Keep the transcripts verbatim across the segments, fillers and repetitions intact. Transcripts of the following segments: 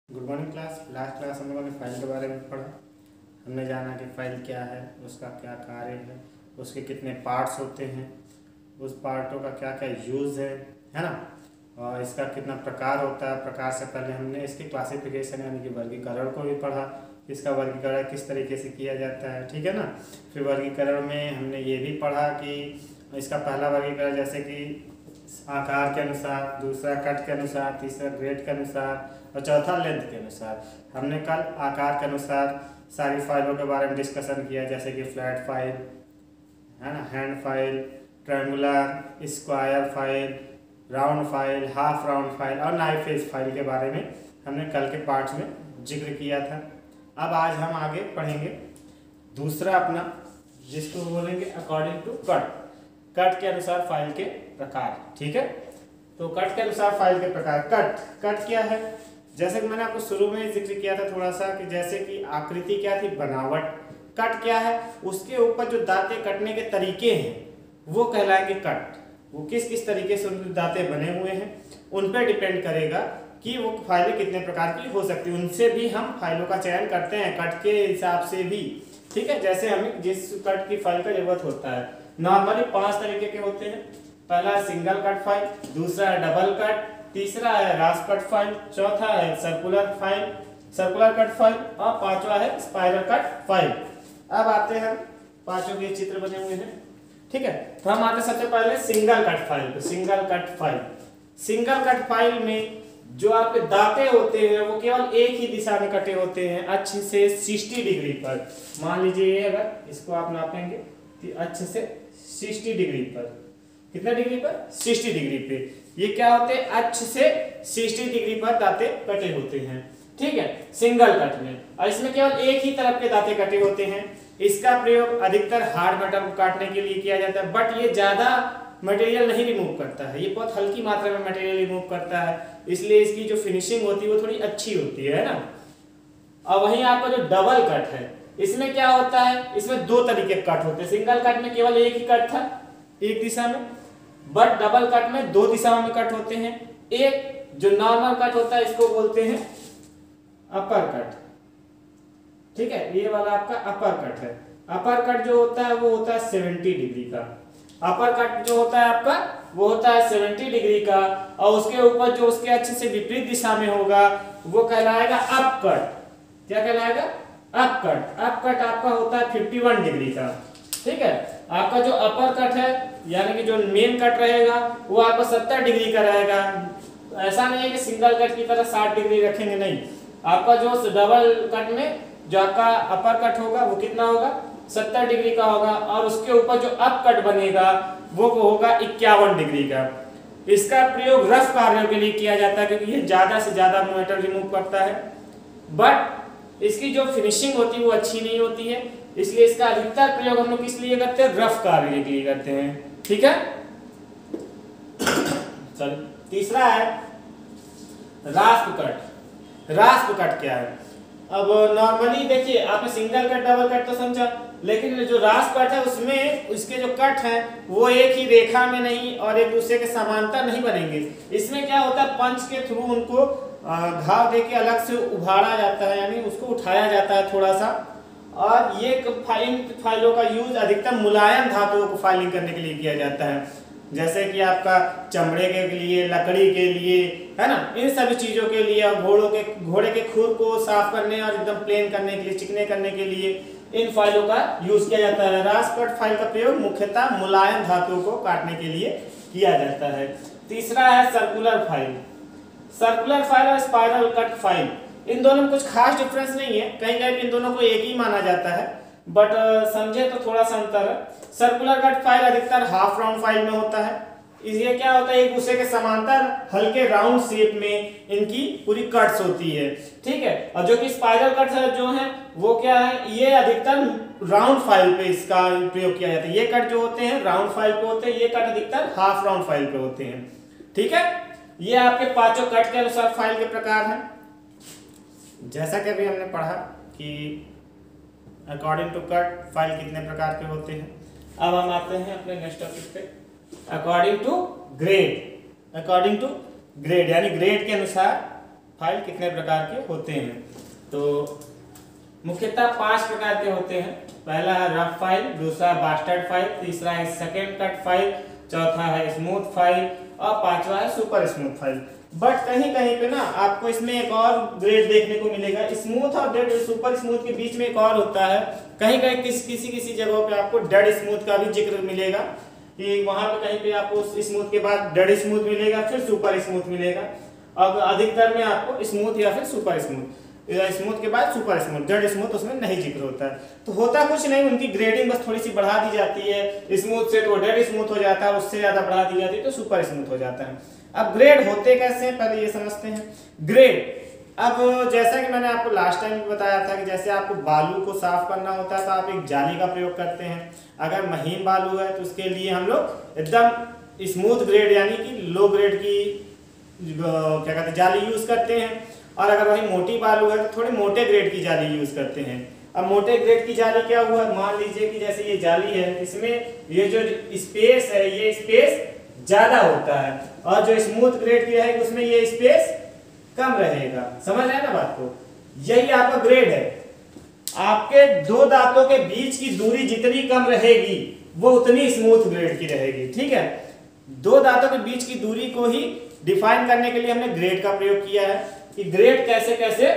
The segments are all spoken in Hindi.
Good morning class. Last class हम लोगों ने फाइल के बारे में पढ़ा। हमने जाना कि फाइल क्या है, उसका क्या कार्य है, उसके कितने पार्ट्स होते हैं, उस पार्टों का क्या क्या यूज़ है है ना, और इसका कितना प्रकार होता है। प्रकार से पहले हमने इसकी क्लासिफिकेशन यानी कि वर्गीकरण को भी पढ़ा, इसका वर्गीकरण किस तरीके से किया जाता है, ठीक है ना। फिर वर्गीकरण में हमने ये भी पढ़ा कि इसका पहला वर्गीकरण जैसे कि आकार के अनुसार, दूसरा कट के अनुसार, तीसरा ग्रेड के अनुसार और चौथा लेंथ के अनुसार। हमने कल आकार के अनुसार सारी फाइलों के बारे में डिस्कशन किया, जैसे कि फ्लैट फाइल है ना, hand file, triangular, square file, round file, half round file और नाइफ एज फाइल के बारे में हमने कल के पार्ट्स में जिक्र किया था। अब आज हम आगे पढ़ेंगे दूसरा अपना, जिसको बोलेंगे अकॉर्डिंग टू कट। कट के अनुसार फाइल के प्रकार, ठीक है। तो कट के अनुसार फाइल के प्रकार। कट कट क्या है, जैसे कि मैंने आपको शुरू में जिक्र किया था थोड़ा सा कि जैसे कि आकृति क्या थी, बनावट। कट क्या है, उसके ऊपर जो दांतें कटने के तरीके हैं वो कहलाएंगे कट। वो किस किस तरीके से उनके दांतें बने हुए हैं उन पर डिपेंड करेगा कि वो फाइलें कितने प्रकार की हो सकती है। उनसे भी हम फाइलों का चयन करते हैं कट के हिसाब से भी, ठीक है। जैसे हमें जिस कट की फाइल का जरूरत होता है, नॉर्मली पांच तरीके के होते हैं। पहला है सिंगल कट फाइल, दूसरा है डबल कट, तीसरा है रास कट फाइल, चौथा है circular file circular cut file और पांचवा है स्पाइरल कट फाइल। अब आते हैं, पांचों के चित्र बने हुए हैं, ठीक है। तो हम आते सबसे पहले सिंगल कट फाइल पे। Single cut file single cut file में जो आपके दांते होते हैं वो केवल एक ही दिशा में कटे होते हैं, अक्ष से साठ डिग्री पर। मान लीजिए अगर इसको आप नापेंगे तो अक्ष से साठ डिग्री पर, कितना डिग्री पर, साठ डिग्री पे। ये क्या होते हैं, अक्ष से साठ डिग्री पर दांते कटे होते हैं, ठीक है, सिंगल कट में। और इसमें केवल एक ही तरफ के दांते कटे होते हैं। इसका प्रयोग अधिकतर हार्ड मेटल को काटने के लिए किया जाता है, बट ये ज्यादा मटेरियल नहीं रिमूव करता है, ये बहुत हल्की मात्रा में मटेरियल रिमूव करता है, इसलिए इसकी जो फिनिशिंग होती है वो थोड़ी अच्छी होती है ना। और वहीं आपका जो डबल कट है, इसमें क्या होता है, इसमें दो तरीके के कट होते हैं। सिंगल कट में केवल एक ही कट था एक दिशा में, बट डबल कट में दो दिशाओं में कट होते हैं। एक जो नॉर्मल कट होता है इसको बोलते हैं अपर कट, ठीक है, ये वाला आपका अपर कट है। अपर कट जो होता है वो होता है सत्तर डिग्री का। अपर कट जो होता है आपका वो होता है सत्तर डिग्री का, और उसके ऊपर जो उसके अक्ष से विपरीत दिशा में होगा वो कहलाएगा अप कट। क्या कहलाएगा, अप कट। अप कट आपका होता है इक्यावन डिग्री का, ठीक है। आपका जो अपर कट है यानी कि जो मेन कट रहेगा वो आपका सत्तर डिग्री का रहेगा। ऐसा नहीं है कि सिंगल कट की तरह साठ डिग्री रखेंगे, नहीं। आपका जो डबल कट में जो आपका अपर कट होगा वो कितना होगा, सत्तर डिग्री का होगा, और उसके ऊपर जो अप कट बनेगा वो होगा इक्यावन डिग्री का। इसका प्रयोग रफ कार्यों के लिए किया जाता है क्योंकि ये ज्यादा से ज्यादा मेटल रिमूव करता है, बट इसकी जो फिनिशिंग होती है वो अच्छी नहीं होती है, इसलिए इसका अधिकतर प्रयोग हम लोग किस लिए करते हैं, रफ कार्य के लिए करते हैं, ठीक है। चलो तीसरा है रास्प कट। रास्प कट क्या है, अब नॉर्मली देखिए आपने सिंगल कट डबल कट तो समझा, लेकिन जो रास्प कट है उसमें उसके जो कट है वो एक ही रेखा में नहीं और एक दूसरे के समांतर नहीं बनेंगे। इसमें क्या होता है, पंच के थ्रू उनको घाव देके अलग से उभारा जाता है, यानी उसको उठाया जाता है थोड़ा सा। और ये फाइलिंग फाइलों का यूज अधिकतर मुलायम धातुओं को फाइलिंग करने के लिए किया जाता है, जैसे कि आपका चमड़े के लिए, लकड़ी के लिए, है ना, इन सभी चीजों के लिए, और घोड़ों के घोड़े के खुर को साफ करने और एकदम प्लेन करने के लिए, चिकने करने के लिए इन फाइलों का यूज किया जाता है। रास्प कट फाइल का प्रयोग मुख्यतः मुलायम धातुओं को काटने के लिए किया जाता है। तीसरा है सर्कुलर फाइल। सर्कुलर फाइल और स्पाइरल कट फाइल, इन दोनों में कुछ खास डिफरेंस नहीं है, कहीं कहीं इन दोनों को एक ही माना जाता है, बट समझे तो थोड़ा सा अंतर है। सर्कुलर कट फाइल अधिकतर हाफ राउंड फाइल में होता है। इसलिए क्या होता है, एक दूसरे के समांतर हल्के राउंड शेप में इनकी पूरी कट्स होती है, ठीक है। और जो कि स्पाइरल कट जो है वो क्या है, ये अधिकतर राउंड फाइल पे इसका प्रयोग किया जाता है। ये कट जो होते हैं राउंड फाइल पे होते हैं, ये कट अधिकतर हाफ राउंड फाइल पे होते हैं, ठीक है। ये आपके पांचों कट के अनुसार फाइल के प्रकार हैं। जैसा कि अभी हमने पढ़ा कि अकॉर्डिंग टू कट फाइल कितने प्रकार के होते हैं। अब हम आते हैं अपने नेक्स्ट टॉपिक पे, according to grade. According to grade यानी ग्रेड के अनुसार फाइल कितने प्रकार के होते हैं? तो मुख्यतः पांच प्रकार के होते हैं। पहला है रफ फाइल, दूसरा बास्टर्ड फाइल, तीसरा है सेकेंड कट फाइल, चौथा है स्मूथ फाइल और पांचवा है सुपर स्मूथ फाइल। बट कहीं कहीं पे ना आपको इसमें एक और ग्रेड देखने को मिलेगा। स्मूथ और डेड सुपर स्मूथ के बीच में एक और होता है। कहीं कहीं किस किसी किसी जगहों पे आपको डेड स्मूथ का भी जिक्र मिलेगा कि वहां पे कहीं पे आपको स्मूथ के बाद डेड स्मूथ मिलेगा, फिर सुपर स्मूथ मिलेगा। अब अधिकतर में आपको स्मूथ या फिर सुपर स्मूथ, स्मूथ के बाद सुपर स्मूथ, डेड स्मूथ उसमें नहीं जिक्र होता है। तो होता कुछ नहीं, उनकी ग्रेडिंग बस थोड़ी सी बढ़ा दी जाती है। स्मूथ से तो डेड स्मूथ हो जाता है, उससे ज्यादा बढ़ा दी जाती है तो सुपर स्मूथ हो जाता है। अब ग्रेड होते कैसे हैं पहले ये समझते हैं। ग्रेड, अब जैसा कि मैंने आपको लास्ट टाइम बताया था कि जैसे आपको बालू को साफ करना होता है तो आप एक जाली का प्रयोग करते हैं। अगर महीन बालू है तो उसके लिए हम लोग एकदम स्मूथ ग्रेड यानी कि लो ग्रेड की क्या कहते हैं जाली यूज करते हैं। और अगर वही मोटी बालू है तो थोड़े मोटे ग्रेड की जाली यूज करते हैं। अब मोटे ग्रेड की जाली क्या हुआ, मान लीजिए कि जैसे ये जाली है, इसमें ये जो स्पेस है ये स्पेस ज्यादा होता है और जो स्मूथ ग्रेड की रहेगी उसमें ये स्पेस कम रहेगा। समझ रहे हैं ना बात को? यही आपका ग्रेड है। आपके दो दांतों के बीच की दूरी जितनी कम रहेगी वो उतनी स्मूथ ग्रेड की रहेगी। ठीक है, दो दांतों के बीच की दूरी को ही डिफाइन करने के लिए हमने ग्रेड का प्रयोग किया है कि ग्रेड कैसे कैसे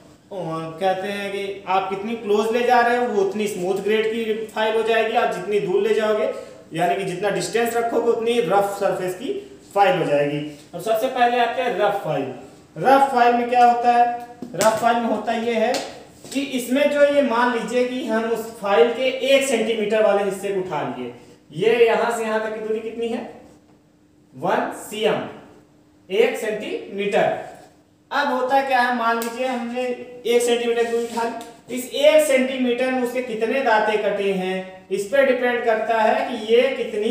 कहते हैं कि आप कितनी क्लोज ले जा रहे हो वो उतनी स्मूथ ग्रेड की फाइल हो जाएगी, आप जितनी दूर ले जाओगे यानी कि जितना डिस्टेंस रखोगे उतनी रफ सरफेस की फाइल हो जाएगी। अब सबसे पहले आते हैं रफ फाइल। रफ फाइल में क्या होता है? रफ फाइल में होता ये है कि इसमें जो ये मान लीजिए कि हम उस फाइल के एक सेंटीमीटर वाले हिस्से को उठा लिए, ये यहां से यहां तक की दूरी कितनी है? वन सीएम, एक सेंटीमीटर। अब होता क्या है, मान लीजिए हमने एक सेंटीमीटर दूरी उठा ली, इस एक सेंटीमीटर में उसके कितने दांते कटे हैं इस पर डिपेंड करता है कि ये कितनी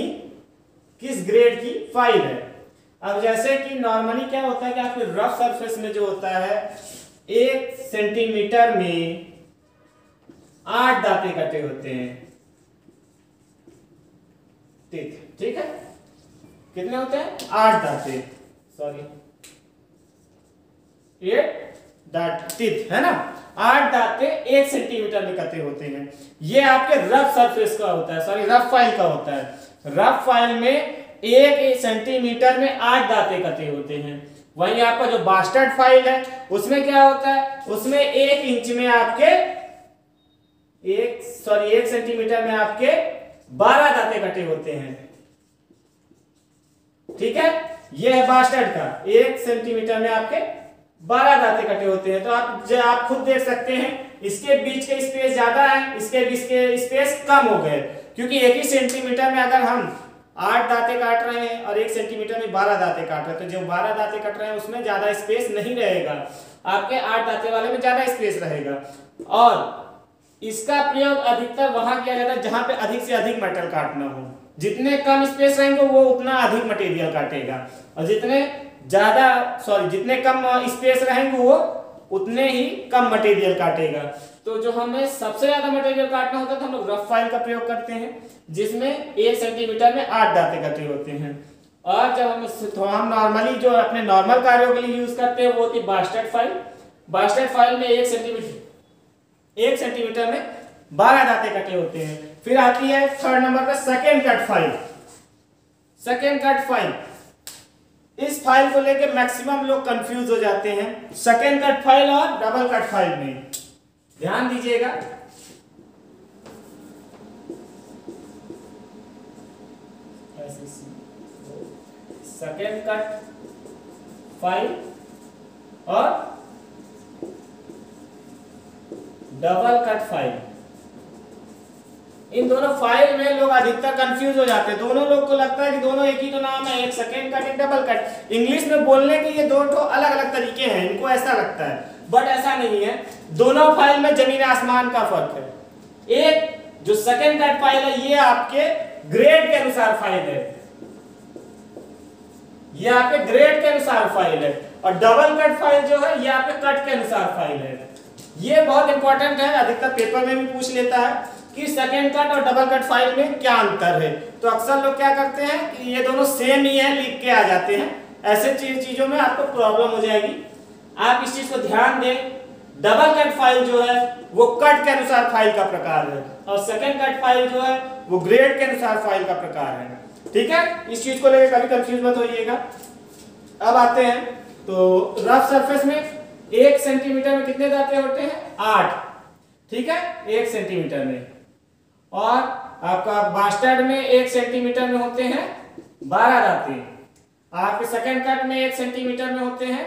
किस ग्रेड की फाइल है। अब जैसे कि नॉर्मली क्या होता है कि आपके रफ सरफेस में जो होता है एक सेंटीमीटर में आठ दांते कटे होते हैं। ठीक है, कितने होते हैं? आठ दांते, सॉरी एट टीथ है ना, आठ दांते एक सेंटीमीटर में कटे होते हैं। ये आपके रफ सरफेस का होता है, सॉरी रफ फाइल का होता है। रफ फाइल में एक सेंटीमीटर में आठ दांते कटे होते हैं। वहीं आपका जो बास्टर्ड फाइल है उसमें क्या होता है, उसमें एक इंच में आपके एक सॉरी एक सेंटीमीटर में आपके बारह दांते कटे होते हैं। ठीक है, यह है बास्टर्ड का, एक सेंटीमीटर में आपके बारह दांते कटे होते हैं। तो आप जो आप खुद देख सकते हैं इसके बीच के स्पेस ज्यादा है, इसके बीच के स्पेस कम हो गए, क्योंकि एक ही सेंटीमीटर में अगर हम आठ दांते काट रहे हैं और एक सेंटीमीटर में बारह दांते काट रहे हैं तो जो बारह दांते कट रहे हैं उसमें ज्यादा स्पेस नहीं रहेगा, आपके आठ दांते वाले में ज्यादा स्पेस रहेगा। और इसका प्रयोग अधिकतर वहां किया जाता है जहां पे अधिक से अधिक मेटल काटना हो। जितने कम स्पेस रहेंगे वो उतना अधिक मटेरियल काटेगा और जितने ज्यादा सॉरी जितने कम स्पेस रहेंगे वो उतने ही कम मटेरियल काटेगा। तो जो हमें सबसे ज्यादा मटेरियल काटना होता है तो हम लोग रफ फाइल का प्रयोग करते हैं जिसमें एक सेंटीमीटर में आठ दांते कटे होते हैं। और जब हम तो हम नॉर्मली जो अपने नॉर्मल कार्यों के लिए यूज करते हैं वो होती है बास्टर्ड फाइल। बास्टर्ड फाइल में एक सेंटीमीटर एक सेंटीमीटर में बारह दांते कटे होते हैं। फिर आती है थर्ड नंबर पे second cut file. Second cut file, इस फाइल को लेके मैक्सिमम लोग कंफ्यूज हो जाते हैं सेकेंड कट फाइल और डबल कट फाइल में। ध्यान दीजिएगा, सेकेंड कट फाइल और डबल कट फाइल, इन दोनों फाइल में लोग अधिकतर कंफ्यूज हो जाते हैं। दोनों लोग को लगता है कि दोनों एक ही तो नाम है, एक सेकेंड कट एक डबल कट। इंग्लिश में बोलने के ये दो तो अलग अलग तरीके हैं, इनको ऐसा लगता है, बट ऐसा नहीं है। दोनों फाइल में जमीन आसमान का फर्क है। एक जो सेकेंड कट फाइल है ये आपके ग्रेड के अनुसार फाइल है, ये आपके ग्रेड के अनुसार फाइल है, और डबल कट फाइल जो है ये आपके कट के अनुसार फाइल है। ये बहुत इंपॉर्टेंट है, अधिकतर पेपर में भी पूछ लेता है कि सेकेंड कट और डबल कट फाइल में क्या अंतर है। तो अक्सर लोग क्या करते हैं कि ये दोनों सेम ही है लिख के आ जाते हैं। ऐसे चीजों में आपको प्रॉब्लम हो जाएगी। आप इस चीज को ध्यान दें, डबल कट फाइल जो है वो कट के अनुसार फाइल का प्रकार है और सेकंड कट फाइल जो है वो ग्रेड के अनुसार फाइल का प्रकार है। ठीक है, इस चीज को लेकर कभी कंफ्यूज मत होइएगा। अब आते हैं तो रफ सरफेस में एक सेंटीमीटर में कितने दांते होते हैं? आठ। ठीक है, एक सेंटीमीटर में। और आपका बास्टर्ड में एक सेंटीमीटर में होते हैं बारह दांते। आपके सेकंड कट में एक सेंटीमीटर में होते हैं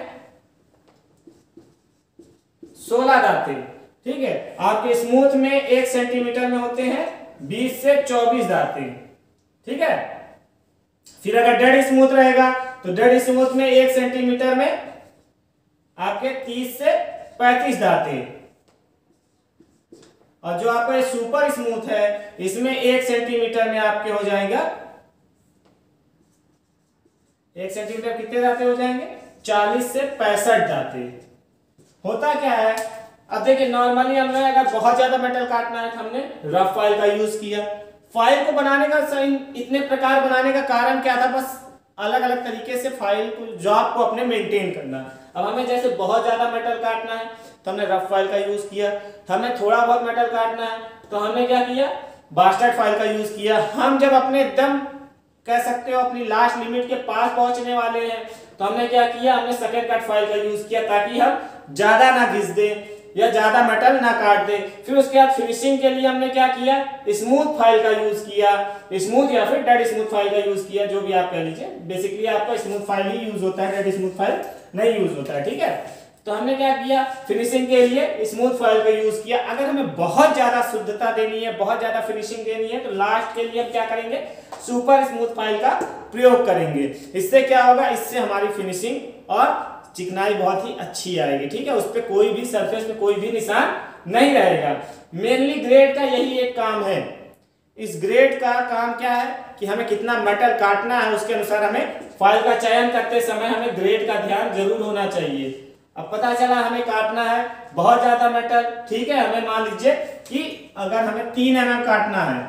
सोलह दांते। ठीक है, आपके स्मूथ में एक सेंटीमीटर में होते हैं बीस से चौबीस दांते। ठीक है, फिर अगर डेड स्मूथ रहेगा तो डेड स्मूथ में एक सेंटीमीटर में आपके तीस से पैंतीस दांते। और जो आपका सुपर स्मूथ है इसमें एक सेंटीमीटर में आपके हो जाएगा, एक सेंटीमीटर कितने दांते हो जाएंगे? चालीस से पैंसठ दांते। होता क्या है, अब देखिए नॉर्मली हमने अगर बहुत ज्यादा मेटल काटना है तो हमने रफ फाइल का यूज किया। फाइल को बनाने का सही इतने प्रकार बनाने का कारण क्या था? बस अलग अलग तरीके से फाइल को जॉब को अपने मेंटेन करना। अब हमें जैसे बहुत ज्यादा मेटल काटना है तो हमने रफ फाइल का यूज किया, हमें थोड़ा बहुत मेटल काटना है तो हमने क्या किया? बास्टर्ड फाइल का यूज किया। हम जब अपने एकदम कह सकते हो अपनी लास्ट लिमिट के पास पहुंचने वाले हैं तो हमने क्या किया? हमने सेकंड कट फाइल का यूज किया ताकि हम ज्यादा ना घिस दें या ज्यादा मेटल ना काट दे। फिर उसके बाद फिनिशिंग के लिए हमने क्या किया? स्मूथ फाइल का यूज किया, स्मूथ या फिर डेड स्मूथ फाइल का यूज किया, जो भी आप कह लीजिए। बेसिकली आपका स्मूथ फाइल ही यूज होता है, डेड स्मूथ फाइल नहीं यूज होता है। ठीक है, तो हमने क्या किया? फिनिशिंग के लिए स्मूथ फाइल का यूज किया। अगर हमें बहुत ज्यादा शुद्धता देनी है, बहुत ज्यादा फिनिशिंग देनी है तो लास्ट के लिए हम क्या करेंगे? सुपर स्मूथ फाइल का प्रयोग करेंगे। इससे क्या होगा? इससे हमारी फिनिशिंग और चिकनाई बहुत ही अच्छी आएगी। ठीक है, उस पर कोई भी सरफेस पे कोई भी निशान नहीं रहेगा। मेनली ग्रेड का यही एक काम है। इस ग्रेड का काम क्या है कि हमें कितना मेटल काटना है उसके अनुसार हमें फाइल का चयन करते समय हमें ग्रेड का ध्यान जरूर होना चाहिए। अब पता चला हमें काटना है बहुत ज्यादा मेटल। ठीक है, हमें मान लीजिए कि अगर हमें तीन एम एम काटना है,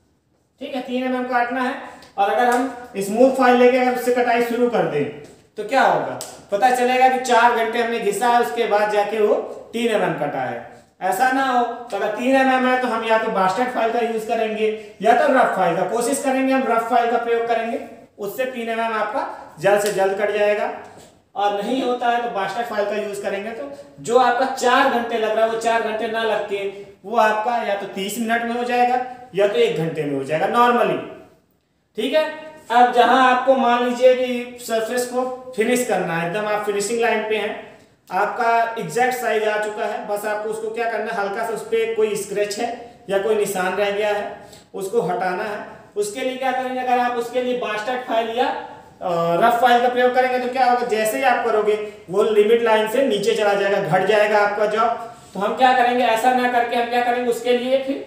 ठीक है, तीन एम एम काटना है और अगर हम स्मूथ फाइल लेके अगर उससे कटाई शुरू कर दें तो क्या होगा? पता चलेगा कि चार घंटे हमने घिसा है, उसके बाद जाके वो तीन एम एम कटा है। ऐसा ना हो तो अगर तीन एम एम है तो हम या तो बास्टर्ड फाइल का यूज करेंगे या तो रफ फाइल का। कोशिश करेंगे हम रफ फाइल का प्रयोग करेंगे, उससे तीन एम एम आपका जल्द से जल्द कट जाएगा। और नहीं होता है तो बास्टर्ड फाइल का यूज करेंगे तो जो आपका चार घंटे लग रहा है वो चार घंटे ना लग के वो आपका या तो तीस मिनट में हो जाएगा या तो एक घंटे में हो जाएगा नॉर्मली। ठीक है, अब जहां आपको मान लीजिए कि सरफेस को फिनिश करना है, एकदम आप फिनिशिंग लाइन पे हैं, आपका एग्जैक्ट साइज आ चुका है, बस आपको उसको क्या करना है? हल्का सा उस पर कोई स्क्रैच है या कोई निशान रह गया है उसको हटाना है। उसके लिए क्या करेंगे? अगर आप उसके लिए बास्टर्ड फाइल या रफ फाइल का प्रयोग करेंगे तो क्या होगा? जैसे ही आप करोगे वो लिमिट लाइन से नीचे चला जाएगा, घट जाएगा आपका जॉब। तो हम क्या करेंगे? ऐसा ना करके हम क्या करेंगे? उसके लिए फिर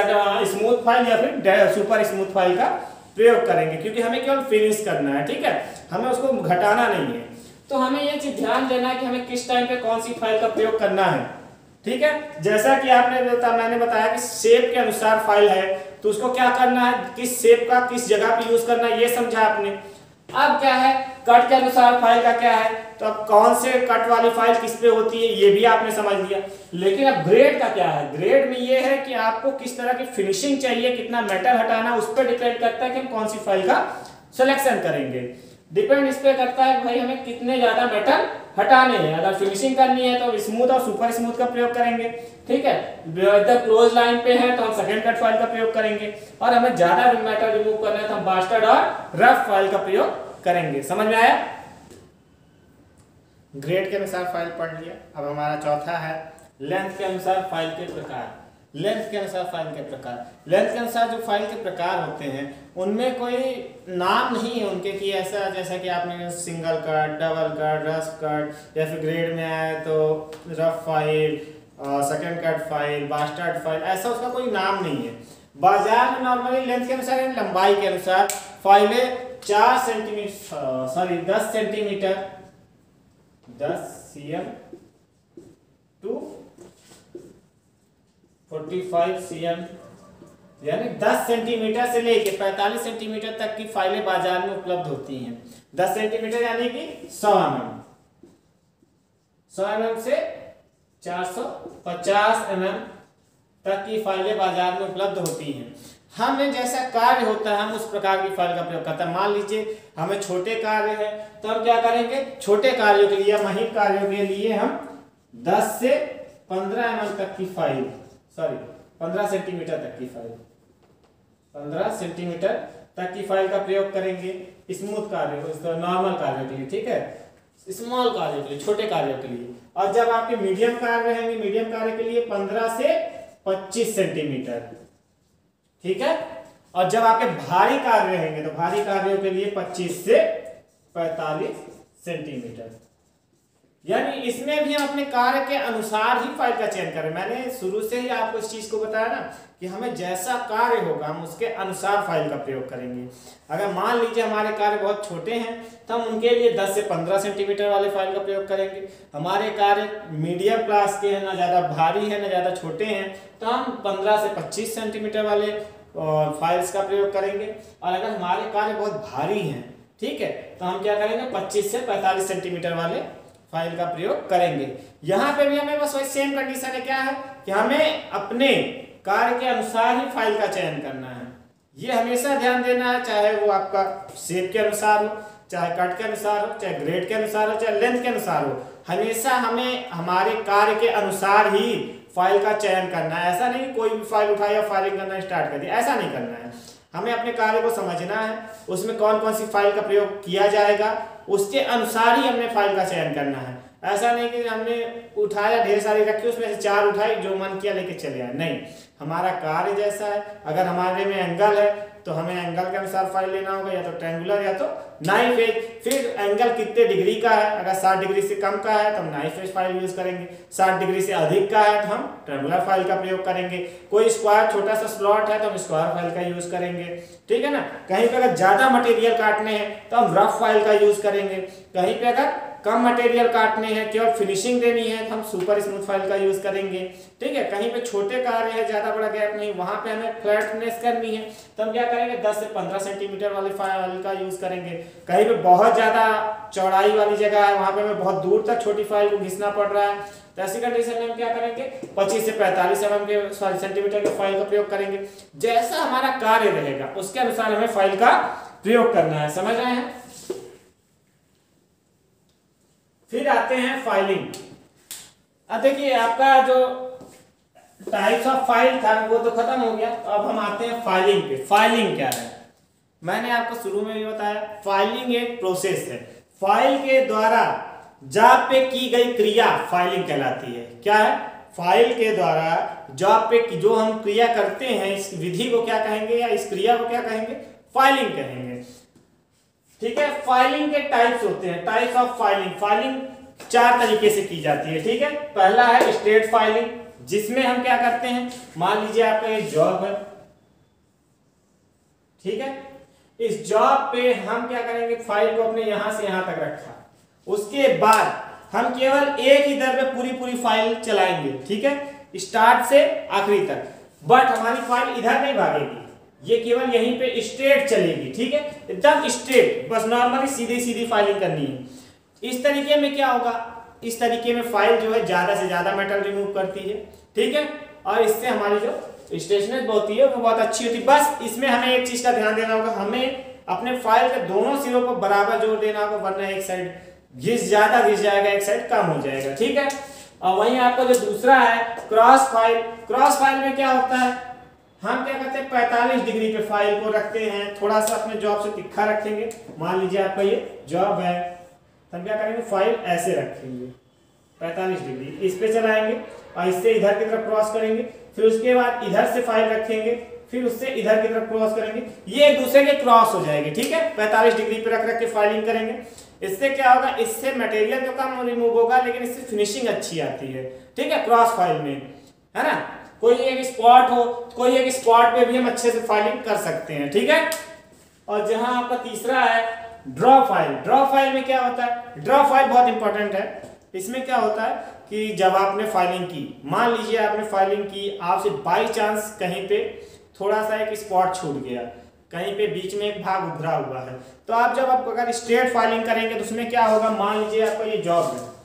स्मूथ फाइल या फिर सुपर स्मूथ फाइल का प्रयोग करेंगे, क्योंकि हमें केवल फिनिश करना है। ठीक है, हमें उसको घटाना नहीं है। तो हमें ये चीज ध्यान देना है कि हमें किस टाइम पे कौन सी फाइल का प्रयोग करना है। ठीक है, जैसा कि आपने बता, मैंने बताया कि शेप के अनुसार फाइल है तो उसको क्या करना है? किस शेप का किस जगह पे यूज करना है ये समझा आपने। अब क्या है? कट के अनुसार फाइल का क्या है? तो अब कौन से कट वाली फाइल किस पे होती है ये भी आपने समझ लिया। लेकिन अब ग्रेड का क्या है? ग्रेड में ये है कि आपको किस तरह की फिनिशिंग चाहिए, कितना मेटल हटाना, उस पर डिपेंड करता है कि हम कौन सी फाइल का सिलेक्शन करेंगे। डिपेंड इस पे करता है कि भाई हमें कितने ज्यादा मेटल हटाने हैं। अगर फिनिशिंग करनी है तो स्मूथ और सुपर स्मूथ का प्रयोग करेंगे। ठीक है, एकदम क्लोज लाइन पे है तो हम सेकंड कट फाइल का प्रयोग करेंगे, और हमें ज्यादा मेटल रिमूव करना है तो हम बास्टर्ड और रफ फाइल का प्रयोग करेंगे। समझ में आया? ग्रेड के अनुसार फाइल पढ़ लिया। अब हमारा चौथा है लेंथ के अनुसार फाइल के प्रकार। लेंथ के अनुसार फाइल के प्रकार, लेंथ के अनुसार जो फाइल के प्रकार होते हैं उनमें कोई नाम नहीं है उनके कि ऐसा, जैसा कि आपने single cut, double cut, rough cut, या फिर ग्रेड में आए तो rough file, second cut file, bastard file, ऐसा उसका कोई नाम नहीं है। बाजार में नॉर्मली लेंथ के अनुसार लंबाई के अनुसार फाइलें चार सेंटीमीटर सॉरी दस सेंटीमीटर दस सीएम टू पैंतालीस सीएम यानी दस सेंटीमीटर से लेके पैंतालीस सेंटीमीटर तक की फाइलें बाजार में उपलब्ध होती हैं। दस सेंटीमीटर यानी कि सौ एम एम सौ एम एम से चार सौ पचास एम एम तक की फाइलें बाजार में उपलब्ध होती हैं। हमें जैसा कार्य होता है हम उस प्रकार की फाइल का प्रयोग करते हैं। मान लीजिए हमें छोटे कार्य है तो हम क्या करेंगे, छोटे कार्यों के लिए, महीन कार्यों के लिए हम दस से पंद्रह एम एम तक की फाइल, सॉरी पंद्रह सेंटीमीटर तक की फाइल, पंद्रह सेंटीमीटर तक की फाइल का प्रयोग करेंगे स्मूथ कार्य, नॉर्मल कार्यों के लिए, ठीक है, स्मॉल कार्यों के लिए, छोटे कार्यों के लिए। और जब आपके मीडियम कार्य रहेंगे, मीडियम कार्य के लिए पंद्रह से पच्चीस सेंटीमीटर, ठीक है। और जब आपके भारी कार्य रहेंगे तो भारी कार्यों के लिए पच्चीस से पैंतालीस सेंटीमीटर। यानी इसमें भी हम अपने कार्य के अनुसार ही फाइल का चयन करें। मैंने शुरू से ही आपको इस चीज को बताया ना कि हमें जैसा कार्य होगा हम उसके अनुसार फाइल का प्रयोग करेंगे। अगर मान लीजिए हमारे कार्य बहुत छोटे हैं तो हम उनके लिए दस से पंद्रह सेंटीमीटर वाले फाइल का प्रयोग करेंगे। हमारे कार्य मीडियम क्लास के हैं, ना ज़्यादा भारी है ना ज़्यादा छोटे हैं, तो हम पंद्रह से पच्चीस सेंटीमीटर वाले फाइल्स का प्रयोग करेंगे। और अगर हमारे कार्य बहुत भारी हैं, ठीक है, तो हम क्या करेंगे, पच्चीस से पैंतालीस सेंटीमीटर वाले फाइल का प्रयोग करेंगे। यहाँ पे भी हमें बस वही सेम कंडीशन है, क्या है कि हमें अपने कार्य के अनुसार ही फाइल का चयन करना है। ये हमेशा ध्यान देना है, चाहे वो आपका शेप के अनुसार हो, चाहे कट के अनुसार हो, चाहे ग्रेड के अनुसार हो, चाहे लेंथ के अनुसार हो, हमेशा हमें हमारे कार्य के अनुसार ही फाइल का चयन करना है। ऐसा नहीं कोई भी फाइल उठाई और फाइलिंग करना स्टार्ट कर दिया, ऐसा नहीं करना है। हमें अपने कार्य को समझना है, उसमें कौन कौन सी फाइल का प्रयोग किया जाएगा, उसके अनुसार ही हमने फाइल का चयन करना है। ऐसा नहीं कि हमने उठाया, ढेर सारी रखी, उसमें से चार उठाई, जो मन किया लेके चले आए, नहीं। हमारा कार्य जैसा है, अगर हमारे में एंगल है तो हमें एंगल के अनुसार फाइल लेना होगा, या तो ट्रायंगुलर या तो नाइफ एज। फिर एंगल कितने डिग्री का है, अगर साठ डिग्री से कम का है तो हम नाइफ एज फाइल यूज करेंगे, साठ डिग्री से अधिक का है तो हम ट्रायंगुलर फाइल का प्रयोग करेंगे। कोई स्क्वायर छोटा सा स्लॉट है तो हम स्क्वायर फाइल का यूज करेंगे, ठीक है ना। कहीं पे अगर ज्यादा मटेरियल काटने हैं तो हम रफ फाइल का यूज करेंगे। कहीं पे अगर कम मटेरियल काटने हैं, केवल फिनिशिंग देनी है, तो हम सुपर स्मूथ फाइल का यूज करेंगे, ठीक है। कहीं पे छोटे कार्य है, ज्यादा बड़ा गैप नहीं, वहां पे हमें फ्लैटनेस करनी है तो हम क्या करेंगे, दस से पंद्रह सेंटीमीटर वाले फाइल का यूज करेंगे। कहीं पे बहुत ज्यादा चौड़ाई वाली जगह है, वहां पे हमें बहुत दूर तक छोटी फाइल को घिसना पड़ रहा है, तो ऐसी कंडीशन में हम क्या करेंगे, पच्चीस से पैंतालीस एम एम के सॉरी सेंटीमीटर के फाइल का प्रयोग करेंगे। जैसा हमारा कार्य रहेगा उसके अनुसार हमें फाइल का प्रयोग करना है, समझ रहे हैं। फिर आते हैं फाइलिंग। अब देखिए आपका जो टाइप्स ऑफ फाइल था वो तो खत्म हो गया, तो अब हम आते हैं फाइलिंग पे। फाइलिंग क्या है, मैंने आपको शुरू में भी बताया, फाइलिंग एक प्रोसेस है। फाइल के द्वारा जॉब पे की गई क्रिया फाइलिंग कहलाती है। क्या है, फाइल के द्वारा जॉब पे जो हम क्रिया करते हैं, इस विधि को क्या कहेंगे या इस क्रिया को क्या कहेंगे, फाइलिंग कहेंगे, ठीक है। फाइलिंग के टाइप्स होते हैं, टाइप्स ऑफ फाइलिंग। फाइलिंग चार तरीके से की जाती है, ठीक है। पहला है स्टेट फाइलिंग, जिसमें हम क्या करते हैं, मान लीजिए आपका ये जॉब है, ठीक है। इस जॉब पे हम क्या करेंगे, फाइल को अपने यहां से यहां तक रखा, उसके बाद हम केवल एक ही दर पे पूरी पूरी फाइल चलाएंगे, ठीक है, स्टार्ट से आखिरी तक। बट हमारी फाइल इधर नहीं भागेगी, ये केवल यहीं पे स्ट्रेट चलेगी, ठीक है, एकदम स्ट्रेट, बस नॉर्मली सीधी सीधी फाइलिंग करनी है। इस तरीके में क्या होगा, इस तरीके में फाइल जो है ज्यादा से ज्यादा मेटल रिमूव करती है, ठीक है, और इससे हमारी जो स्टेशनरी होती है वो बहुत अच्छी होती है। बस इसमें हमें एक चीज का ध्यान देना होगा, हमें अपने फाइल के दोनों सिरों पर बराबर जोर देना होगा, वरना एक साइड घिस ज्यादा घिस जाएगा, एक साइड कम हो जाएगा, ठीक है। और वहीं आपका जो दूसरा है क्रॉस फाइल, क्रॉस फाइल में क्या होता है, हम क्या करते हैं, पैंतालीस डिग्री पे फाइल को रखते हैं, थोड़ा सा अपने जॉब से तिखा रखेंगे। मान लीजिए आपका ये जॉब है, तो हम क्या करेंगे, फाइल ऐसे रखेंगे पैंतालीस डिग्री, इस पे चलाएंगे और इससे इधर की तरफ क्रॉस करेंगे, फिर उसके बाद इधर से फाइल रखेंगे, फिर उससे इधर की तरफ क्रॉस करेंगे, ये एक दूसरे के क्रॉस हो जाएंगे, ठीक है। पैंतालीस डिग्री पे रख रख के फाइलिंग करेंगे। इससे क्या होगा, इससे मटेरियल तो कम रिमूव होगा लेकिन इससे फिनिशिंग अच्छी आती है, ठीक है, क्रॉस फाइल में, है ना। कोई एक स्पॉट हो, कोई एक स्पॉट पे भी हम अच्छे से फाइलिंग कर सकते हैं, ठीक है। और जहां आपका तीसरा है ड्रॉ फाइल। ड्रॉ फाइल में क्या होता है, ड्रॉ फाइल बहुत इंपॉर्टेंट है। इसमें क्या होता है कि जब आपने फाइलिंग की, मान लीजिए आपने फाइलिंग की, आपसे बाई चांस कहीं पे थोड़ा सा एक स्पॉट छूट गया, कहीं पे बीच में एक भाग उभरा हुआ है, तो आप जब आप अगर स्ट्रेट फाइलिंग करेंगे तो उसमें क्या होगा, मान लीजिए आपका ये जॉब है,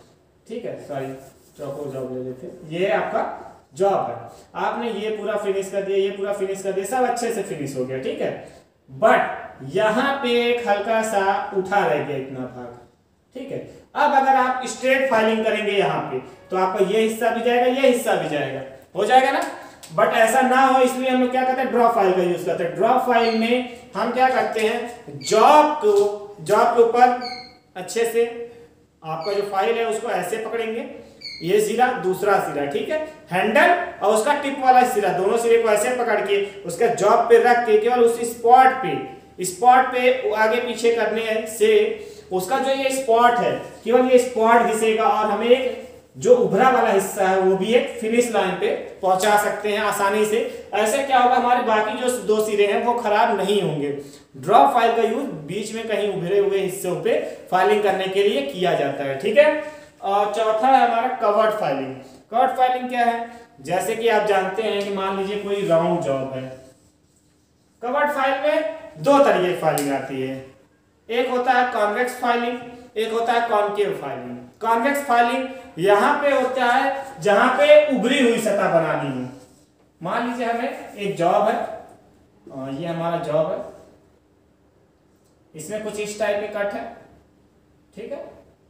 ठीक है, सॉरी चौको जॉब ले लेते हैं। ये आपका जॉब है, आपने ये पूरा फिनिश कर दिया, ये पूरा फिनिश कर दिया, सब अच्छे से फिनिश हो गया, ठीक है। बट यहाँ पे एक हल्का सा उठा रह गया इतना भाग, ठीक है। अब अगर आप स्ट्रेट फाइलिंग करेंगे यहाँ पे तो आपका ये हिस्सा भी जाएगा, ये हिस्सा भी जाएगा, हो जाएगा ना। बट ऐसा ना हो इसलिए हम लोग क्या करते हैं, ड्रॉ फाइल का यूज करते हैं। ड्रॉ फाइल में हम क्या करते हैं, जॉब को जॉब के ऊपर अच्छे से आपका जो फाइल है उसको ऐसे पकड़ेंगे, ये सिरा दूसरा सिरा, ठीक है, हैंडल और उसका टिप वाला सिरा, दोनों सिरे को ऐसे पकड़ के उसका जॉब पे रख के केवल उस स्पॉट पे स्पॉट पे आगे पीछे करने से उसका जो ये स्पॉट है केवल ये स्पॉट घिसेगा और हमें एक जो उभरा वाला हिस्सा है वो भी एक फिनिश लाइन पे पहुंचा सकते हैं आसानी से। ऐसे क्या होगा, हमारे बाकी जो दो सिरे हैं वो खराब नहीं होंगे। ड्रॉ फाइल का यूज बीच में कहीं उभरे हुए हिस्सों पे फाइलिंग करने के लिए किया जाता है, ठीक है। और चौथा है हमारा कवर्ड फाइलिंग। कवर्ड फाइलिंग क्या है, जैसे कि आप जानते हैं कि मान लीजिए कोई राउंड जॉब है, कवर्ड फाइल में दो तरीके की फाइलिंग आती है, एक होता है कॉन्वेक्स फाइलिंग, एक होता है कॉनकेव फाइलिंग। कॉन्वेक्स फाइलिंग यहाँ पे होता है जहां पे उभरी हुई सतह बनानी है। मान लीजिए हमें एक जॉब है, ये हमारा जॉब है, इसमें कुछ इस टाइप के कट है, ठीक है,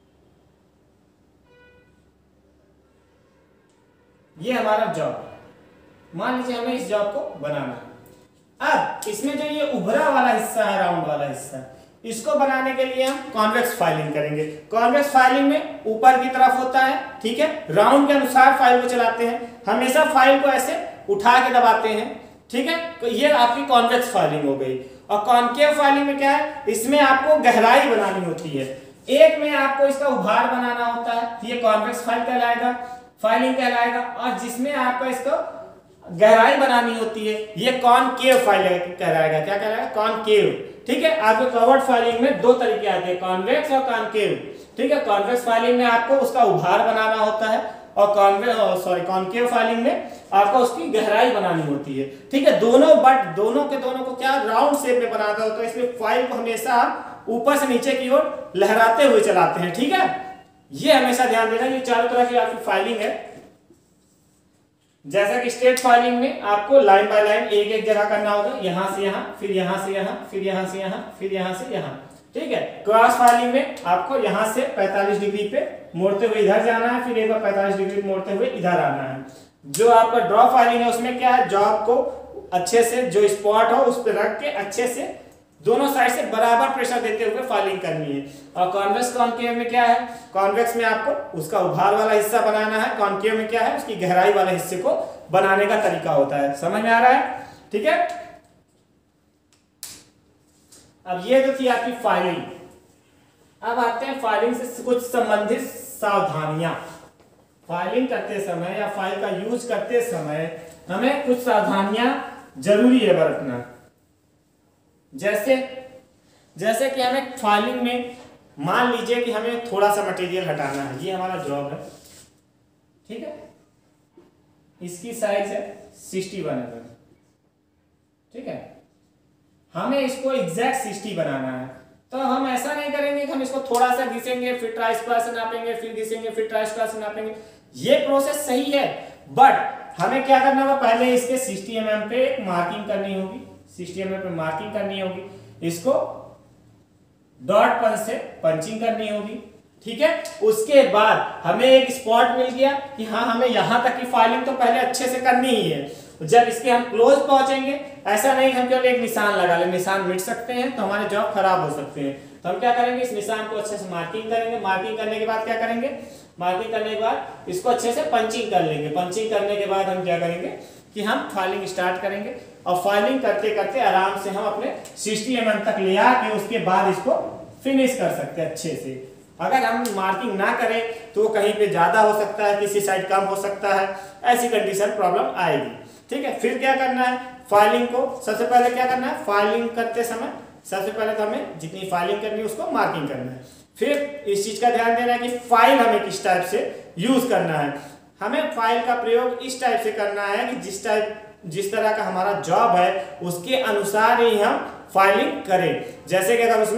ये हमारा जॉब। मान लीजिए हमें इस जॉब को बनाना है। अब इसमें जो ये उभरा वाला हिस्सा है, राउंड वाला हिस्सा, इसको बनाने के लिए हम कॉन्वेक्स फाइलिंग करेंगे। कॉन्वेक्स फाइलिंग में ऊपर की तरफ होता है, ठीक है, राउंड के अनुसार फाइल को चलाते हैं, हमेशा फाइल को ऐसे उठा के दबाते हैं, ठीक है। तो ये आपकी कॉन्वेक्स फाइलिंग हो गई। और कॉनकेव फाइलिंग में क्या है, इसमें आपको गहराई बनानी होती है, एक में आपको इसका उभार बनाना होता है, ये कॉन्वेक्स फाइल कहलाएगा, फाइलिंग कहलाएगा। और जिसमें आपको इसको गहराई बनानी होती है ये कॉनकेव फाइल कहलाएगा। क्या कहलाएगा, कॉनकेव, ठीक है। आपको कवर्ड फाइलिंग में दो तरीके आते हैं, कॉन्वेक्स और कॉनकेव, ठीक है। कॉन्वेक्स फाइलिंग में आपको उसका उभार बनाना होता है और कॉन्वेक्स सॉरी कॉनकेव फाइलिंग में आपको उसकी गहराई बनानी होती है, ठीक है। दोनों बट दोनों के दोनों को क्या राउंड शेप में बनाता होता है, इसलिए फाइल को हमेशा आप ऊपर से नीचे की ओर लहराते हुए चलाते हैं, ठीक है। ये हमेशा ध्यान देना, ये चारों तरह की आपकी फाइलिंग है। जैसा कि स्ट्रेट फाइलिंग में आपको लाइन बाय लाइन एक एक जगह करना होगा, यहां से यहां, फिर यहां से यहां, फिर यहां से यहां, फिर यहां से यहां, ठीक है। क्रॉस फाइलिंग में आपको यहां से पैंतालीस डिग्री पे मोड़ते हुए इधर जाना है, फिर एक बार पैंतालीस डिग्री मोड़ते हुए इधर आना है। जो आपका ड्रॉ फाइलिंग है उसमें क्या है, जॉब को अच्छे से जो स्पॉट हो उस पर रख के अच्छे से दोनों साइड से बराबर प्रेशर देते हुए फाइलिंग करनी है। और कॉन्वेक्स कॉनकेव में क्या है, कॉन्वेक्स में आपको उसका उभार वाला हिस्सा बनाना है, कॉनकेव में क्या है, उसकी गहराई वाले हिस्से को बनाने का तरीका होता है। समझ में आ रहा है, ठीक है। अब ये जो थी आपकी फाइलिंग। अब आते हैं फाइलिंग से कुछ संबंधित सावधानियां। फाइलिंग करते समय या फाइल का यूज करते समय हमें कुछ सावधानियां जरूरी है बरतना। जैसे जैसे कि हमें फाइलिंग में मान लीजिए कि हमें थोड़ा सा मटेरियल हटाना है, ये हमारा जॉब है, ठीक है, इसकी साइज है सिक्सटी वन एम एम, ठीक है। हमें इसको एग्जैक्ट सिक्सटी बनाना है, तो हम ऐसा नहीं करेंगे कि हम इसको थोड़ा सा घिसेंगे फिर ट्राई स्क्वायर से नापेंगे, फिर घिसेंगे फिर ट्राई स्क्वायर से नापेंगे। ये प्रोसेस सही है, बट हमें क्या करना होगा, पहले इसके सिक्सटी एम एम पे मार्किंग करनी होगी, सिक्सटी एम एम पे मार्किंग करनी होगी, इसको डॉट पंच से पंचिंग करनी होगी, ठीक है। उसके बाद हमें एक स्पॉट मिल गया कि हाँ हमें यहां तक की फाइलिंग तो पहले अच्छे से करनी ही है। जब इसके हम क्लोज पहुंचेंगे, ऐसा नहीं हम केवल एक निशान लगा ले, निशान मिट सकते हैं तो हमारे जॉब खराब हो सकते हैं। तो हम क्या करेंगे, इस निशान को अच्छे से मार्किंग करेंगे, मार्किंग करने के बाद क्या करेंगे, मार्किंग करने के बाद इसको अच्छे से पंचिंग कर लेंगे। पंचिंग करने के बाद हम क्या करेंगे कि हम फाइलिंग स्टार्ट करेंगे और फाइलिंग करते करते आराम से हम अपने सिक्सटी एम एम तक ले आके उसके बाद इसको फिनिश कर सकते हैं अच्छे से। अगर हम मार्किंग ना करें तो कहीं पे ज्यादा हो सकता है, किसी साइड कम हो सकता है, ऐसी कंडीशन प्रॉब्लम आएगी, ठीक है। फिर क्या करना है, फाइलिंग को सबसे पहले क्या करना है, फाइलिंग करते समय सबसे पहले तो हमें जितनी फाइलिंग करनी है उसको मार्किंग करना है। फिर इस चीज का ध्यान देना है कि फाइल हमें किस टाइप से यूज करना है। हमें फाइल का प्रयोग इस टाइप से करना है कि जिस टाइप जिस तरह का हमारा जॉब है उसके अनुसार ही हम फाइलिंग करें। जैसे कि अगर उसमें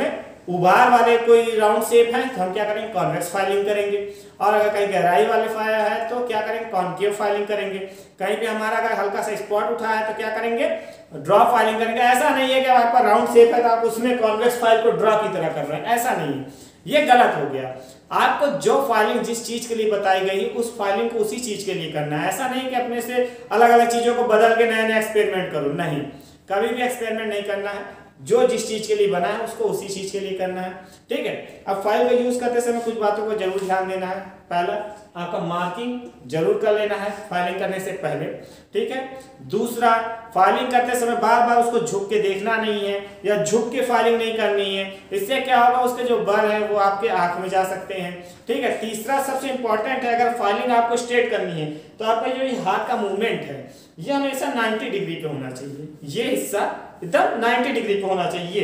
उभार वाले कोई राउंड शेप है तो हम क्या करेंगे, कॉन्वेक्स फाइलिंग करेंगे। और अगर कहीं गहराई वाले फाइल है तो क्या करेंगे, कॉन्केव फाइलिंग करेंगे। कहीं पे हमारा अगर हल्का सा स्पॉट उठा है तो क्या करेंगे, ड्रॉ फाइलिंग करेंगे। ऐसा नहीं है कि आपका राउंड शेप है तो आप उसमें कॉन्वेक्स फाइल को ड्रॉ की तरह कर रहे हैं, ऐसा नहीं है, ये गलत हो गया। आपको जो फाइलिंग जिस चीज के लिए बताई गई उस फाइलिंग को उसी चीज के लिए करना है। ऐसा नहीं कि अपने से अलग अलग चीजों को बदल के नए नए एक्सपेरिमेंट करो, नहीं, कभी भी एक्सपेरिमेंट नहीं करना है। जो जिस चीज के लिए बना है उसको उसी चीज के लिए करना है, ठीक है। अब फाइल का यूज करते समय कुछ बातों को जरूर ध्यान देना है। पहला, आपका मार्किंग जरूर कर लेना है फाइलिंग करने से पहले, ठीक है। दूसरा, फाइलिंग करते समय बार बार उसको झुक के देखना नहीं है या झुक के फाइलिंग नहीं करनी है, इससे क्या होगा, उसके जो बर है वो आपके आंख में जा सकते हैं, ठीक है। तीसरा सबसे इंपॉर्टेंट है, अगर फाइलिंग आपको स्ट्रेट करनी है तो आपका जो हाथ का मूवमेंट है ये हमेशा नब्बे डिग्री पे होना चाहिए, ये हिस्सा एकदम नब्बे डिग्री पे होना चाहिए,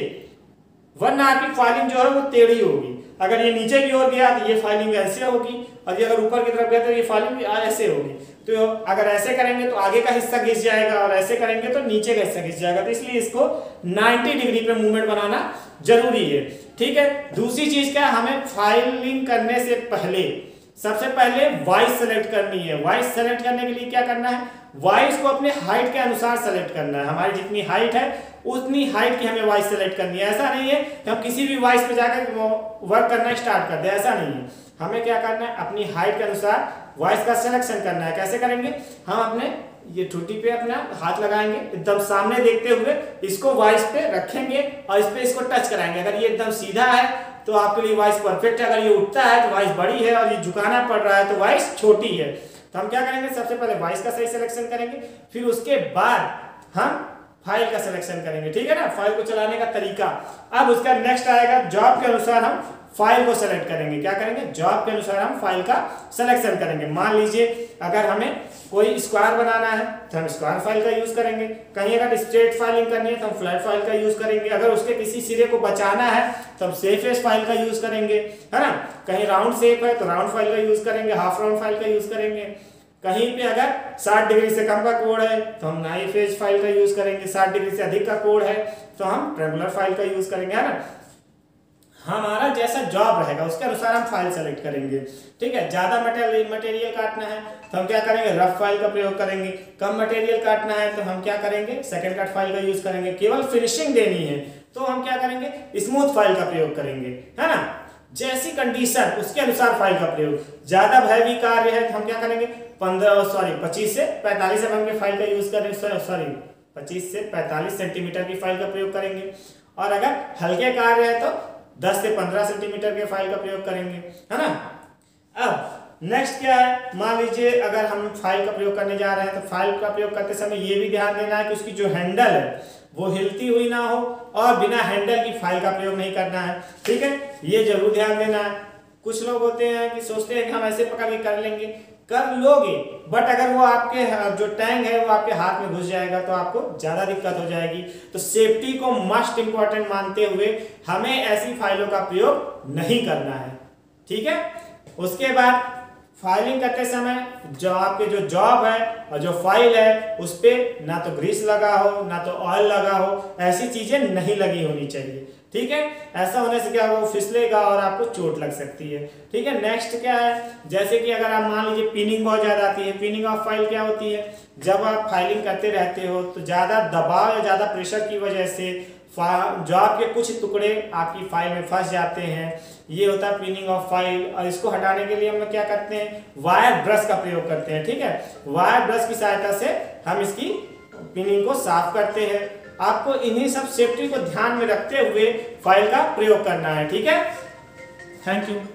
वरना आपकी फाइलिंग जो है वो टेढ़ी होगी। अगर ये नीचे की ओर गया तो ये फाइलिंग ऐसे होगी, और ये अगर ऊपर की तरफ गया तो ये फाइलिंग ऐसे होगी। तो अगर ऐसे करेंगे तो आगे का हिस्सा घिस जाएगा और ऐसे करेंगे तो नीचे का हिस्सा घिस जाएगा, तो इसलिए इसको नब्बे डिग्री पे मूवमेंट बनाना जरूरी है, ठीक है। दूसरी चीज क्या, हमें फाइलिंग करने से पहले सबसे पहले वॉइस सेलेक्ट करनी है। वॉइस सेलेक्ट करने के लिए क्या करना है, वॉइस को अपने हाइट के अनुसार सेलेक्ट करना है। हमारी जितनी हाइट है उतनी हाइट की हमें वॉइस सेलेक्ट करनी है। ऐसा नहीं है कि हम किसी भी वॉइस पे जाकर वर्क करना स्टार्ट कर दे, ऐसा नहीं है। हमें क्या करना है, अपनी हाइट के अनुसार वॉइस का सिलेक्शन करना है। कैसे करेंगे, हम अपने ये ठुड्डी पे अपना हाथ लगाएंगे, एकदम सामने देखते हुए इसको वॉइस पे रखेंगे और इस पे इसको टच कराएंगे। अगर ये एकदम सीधा है तो आपके लिए वॉइस परफेक्ट है, अगर ये उठता है तो वॉइस बड़ी है, और ये झुकाना पड़ रहा है तो वॉइस छोटी है। तो हम क्या करेंगे, सबसे पहले वॉइस का सही सिलेक्शन करेंगे, फिर उसके बाद हम फाइल का सिलेक्शन करेंगे, ठीक है ना, फाइल को चलाने का तरीका। अब उसका नेक्स्ट आएगा, जॉब के अनुसार हम फाइल को सेलेक्ट करेंगे। क्या करेंगे, जॉब के अनुसार हम फाइल का सिलेक्शन करेंगे। मान लीजिए अगर हमें कोई स्क्वायर बनाना है तो हम स्क्वायर फाइल का यूज करेंगे, कहीं अगर स्ट्रेट फाइलिंग करनी है तो हम फ्लैट फाइल का यूज करेंगे, अगर उसके किसी सिरे को बचाना है तो हम सेफेस्ट फाइल का यूज करेंगे, है ना। कहीं राउंड शेप है तो राउंड फाइल का यूज करेंगे, हाफ राउंड फाइल का यूज करेंगे। कहीं पे अगर साठ डिग्री से कम का कोण है तो हम नाइफ एज फाइल का यूज करेंगे, साठ डिग्री से अधिक का कोण है तो हम ट्रायंगुलर फाइल का यूज करेंगे, है ना। हमारा जैसा जॉब रहेगा उसके अनुसार हम फाइल सेलेक्ट करेंगे, ठीक है। ज्यादा मटेरियल मटेरियल काटना है तो हम क्या करेंगे, रफ फाइल का प्रयोग करेंगे। कम मटेरियल काटना है तो हम क्या करेंगे, सेकंड कट फाइल का यूज करेंगे। केवल फिनिशिंग देनी है तो हम क्या करेंगे, स्मूथ फाइल का प्रयोग करेंगे, है ना। जैसी कंडीशन उसके अनुसार फाइल का प्रयोग। ज्यादा हैवी कार्य है तो हम क्या करेंगे, पंद्रह सॉरी पच्चीस से पैंतालीस एम एम की फाइल का यूज करेंगे, सॉरी पच्चीस से पैंतालीस सेंटीमीटर की फाइल का प्रयोग करेंगे। और अगर हल्के कार्य है तो दस से पंद्रह सेंटीमीटर के फाइल का प्रयोग करेंगे, है ना। अब नेक्स्ट क्या है, मान लीजिए अगर हम फाइल का प्रयोग करने जा रहे हैं तो फाइल का प्रयोग करते समय ये भी ध्यान देना है कि उसकी जो हैंडल है वो हिलती हुई ना हो और बिना हैंडल की फाइल का प्रयोग नहीं करना है, ठीक है, ये जरूर ध्यान देना है। कुछ लोग होते हैं कि सोचते हैं कि हम ऐसे पकड़ के कर लेंगे, कर लोगे, बट अगर वो आपके जो टैंग है वो आपके हाथ में घुस जाएगा तो आपको ज्यादा दिक्कत हो जाएगी। तो सेफ्टी को मस्ट इंपॉर्टेंट मानते हुए हमें ऐसी फाइलों का प्रयोग नहीं करना है, ठीक है। उसके बाद फाइलिंग करते समय जो आपके जो जॉब है और जो फाइल है उस पर ना तो ग्रीस लगा हो ना तो ऑयल लगा हो, ऐसी चीजें नहीं लगी होनी चाहिए, ठीक है। ऐसा होने से क्या वो फिसलेगा और आपको चोट लग सकती है, ठीक है। नेक्स्ट क्या है, जैसे कि अगर आप मान लीजिए पिनिंग बहुत ज्यादा आती है। पिनिंग ऑफ फाइल क्या होती है, जब आप फाइलिंग करते रहते हो तो ज्यादा दबाव या ज्यादा प्रेशर की वजह से जॉब के कुछ टुकड़े आपकी फाइल में फंस जाते हैं, ये होता है पिनिंग ऑफ फाइल। और इसको हटाने के लिए हम क्या करते हैं, वायर ब्रश का प्रयोग करते हैं, ठीक है। वायर ब्रश की सहायता से हम इसकी पिनिंग को साफ करते हैं। आपको इन्हीं सब सेफ्टी को ध्यान में रखते हुए फाइल का प्रयोग करना है, ठीक है। Thank you.